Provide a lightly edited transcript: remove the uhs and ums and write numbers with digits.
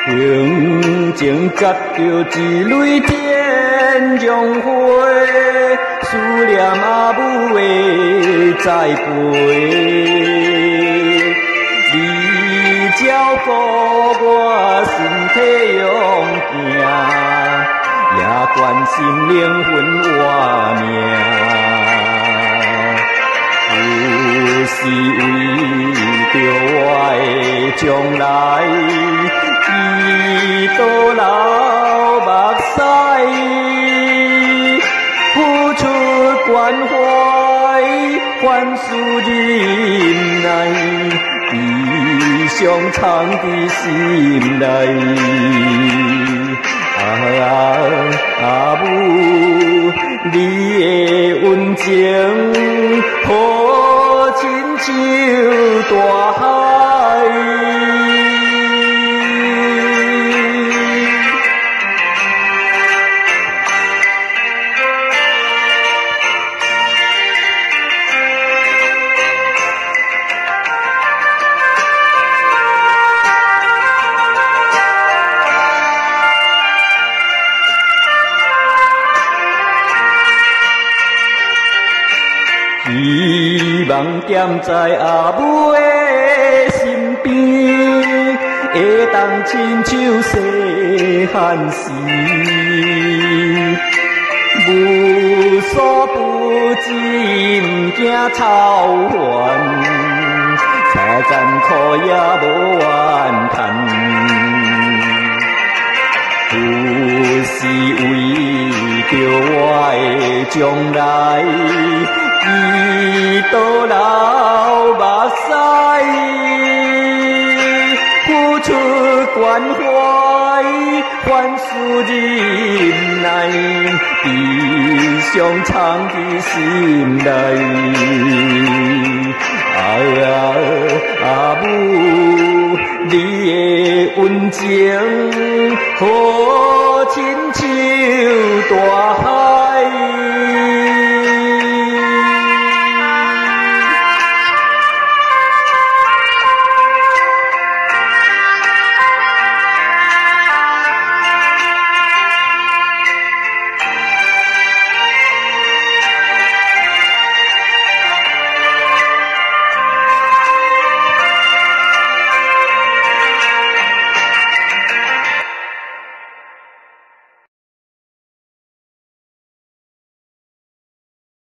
平静接着一蕊天将花，思念阿母的栽培。你照顾我身体勇行，也关心灵魂活命。有时为着我的将来，伊都流目屎，付出关怀，还输忍耐，悲伤藏伫心内。阿母，你的温情，好亲像大海。希望踮在阿母的身边，会当亲像细汉时，无所不知，毋惊操烦，擦干苦也无怨叹。有时为着我的将来，伊都流目屎，付出关怀，还输忍耐，悲伤藏伫心内。阿母，你的温情，好亲像大